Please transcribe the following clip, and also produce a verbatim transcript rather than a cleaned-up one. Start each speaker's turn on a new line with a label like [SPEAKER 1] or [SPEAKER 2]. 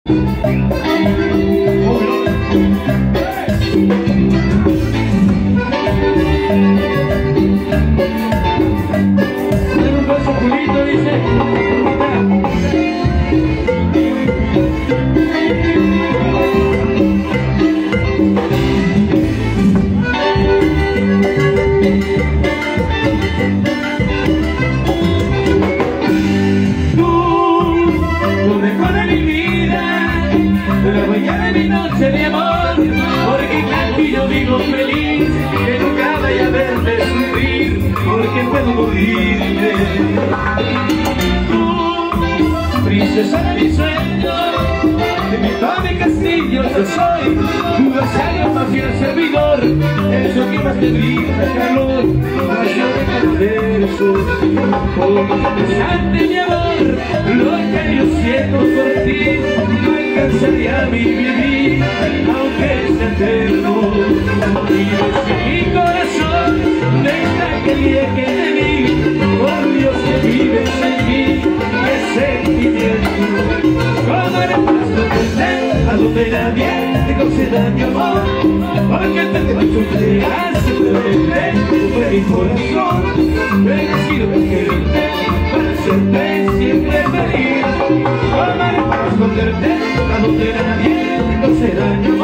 [SPEAKER 1] De amor, porque canto y yo vivo feliz, que nunca vaya a verte sufrir, porque puedo morirme. Tú, princesa de mi sueño, de mi padre castillo yo soy, tu vasallo más fiel servidor, eso que más te brinda calor, pasión de verso, porque ante mi amor, lo que yo siento por ti, no alcanzaría mi vivir, aunque sea eterno. Y desde mi corazón, deja que llegue de mí, por Dios que vives en mí, qué sentimiento. Como eres paso de a donde nadie te conceda mi amor, porque te dejo que hace simplemente fue mi corazón, bendecido de quererte, para hacerte siempre feliz. Como eres para esconderte, a donde nadie te conceda mi amor.